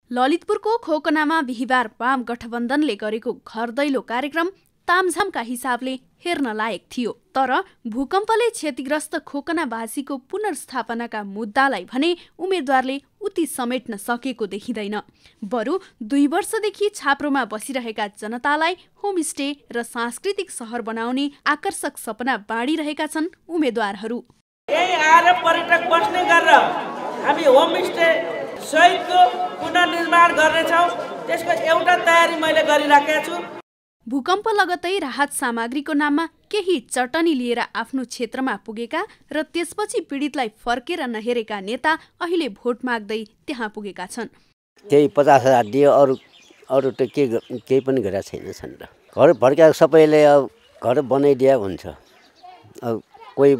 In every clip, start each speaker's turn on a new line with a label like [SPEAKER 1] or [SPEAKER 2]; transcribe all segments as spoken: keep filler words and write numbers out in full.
[SPEAKER 1] ललितपुरको खोकनामा बिहिबार वाम गठबन्धनले गरेको घर दैलो कार्यक्रम तामझामका हिसाबले हेर्न लायक थियो। तर भूकम्पले क्षतिग्रस्त खोकनावासीको पुनर्स्थापनाका मुद्दालाई भने उम्मेद्वारले उति समेट्न सकेको देखिँदैन। बरु दुई वर्षदेखि छाप्रोमा बसिरहेका जनतालाई होमस्टे र सांस्कृतिक सहर बनाउने आकर्षक सपना बाँडिरहेका छन् उम्मेद्वारहरू।
[SPEAKER 2] यही आएर पर्यटक बस्ने गरेर हामी होमस्टे सहितको पुनर्निर्माण गर्नेछौँ। त्यसको एउटा तयारी मैले गरिराखेको छु।
[SPEAKER 1] भूकम्प लगतै राहत सामग्रीको नाममा केही चटनी लिएर आफ्नो क्षेत्रमा पुगेका र त्यसपछि पीडितलाई फर्केर नहेरेका नेता अहिले भोट माग्दै त्यहाँ पुगेका छन्।
[SPEAKER 3] त्यही पचास हजार दियो, अरू अरू त के केही पनि गरेका छैनछन् र घर फर्काएको सबैले अब घर बनाइदिया हुन्छ। अब कोही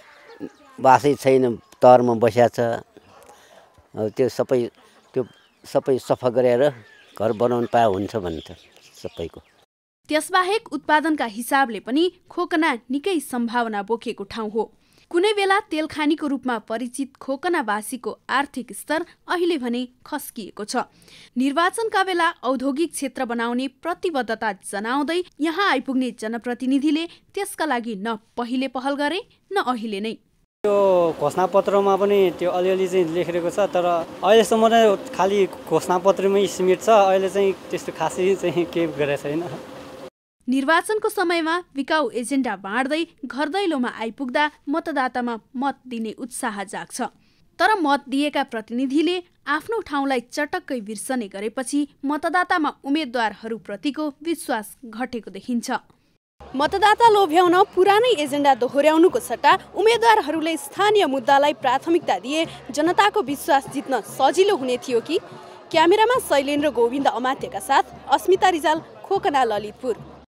[SPEAKER 3] बासै छैन, तहरमा बसिया छ। अब त्यो सबै त्यो सबै सफा गरेर घर बनाउनु पाए हुन्छ भन्छ सबैको।
[SPEAKER 1] त्यसबाहेक उत्पादनका हिसाबले पनि खोकना निकै सम्भावना बोकेको ठाउँ हो। कुनै बेला तेलखानीको रूपमा परिचित खोकनावासीको आर्थिक स्तर अहिले भने खस्किएको छ। निर्वाचनका बेला औद्योगिक क्षेत्र बनाउने प्रतिबद्धता जनाउँदै यहाँ आइपुग्ने जनप्रतिनिधिले त्यसका लागि न पहिले पहल गरे न अहिले नै।
[SPEAKER 4] त्यो घोषणापत्रमा पनि त्यो अलिअलि चाहिँ लेखिरहेको छ, तर अहिलेसम्म नै खालि घोषणापत्रमै सीमित छ। अहिले चाहिँ त्यस्तो खासै चाहिँ केही गरेको छैन।
[SPEAKER 1] निर्वाचनको समयमा बिकाउ एजेन्डा बाँड्दै घर दैलोमा आइपुग्दा मतदातामा मत दिने उत्साह जाग्छ। तर मत दिएका प्रतिनिधिले आफ्नो ठाउँलाई चटक्कै बिर्सने गरेपछि मतदातामा उम्मेद्वारहरूप्रतिको विश्वास घटेको देखिन्छ। मतदाता लोभ्याउन पुरानै एजेन्डा दोहोर्याउनुको सट्टा उम्मेद्वारहरूले स्थानीय मुद्दालाई प्राथमिकता दिए जनताको विश्वास जित्न सजिलो हुने थियो कि? क्यामेरामा शैलेन्द्र गोविन्द अमात्यका साथ अस्मिता रिजाल, खोकना, ललितपुर।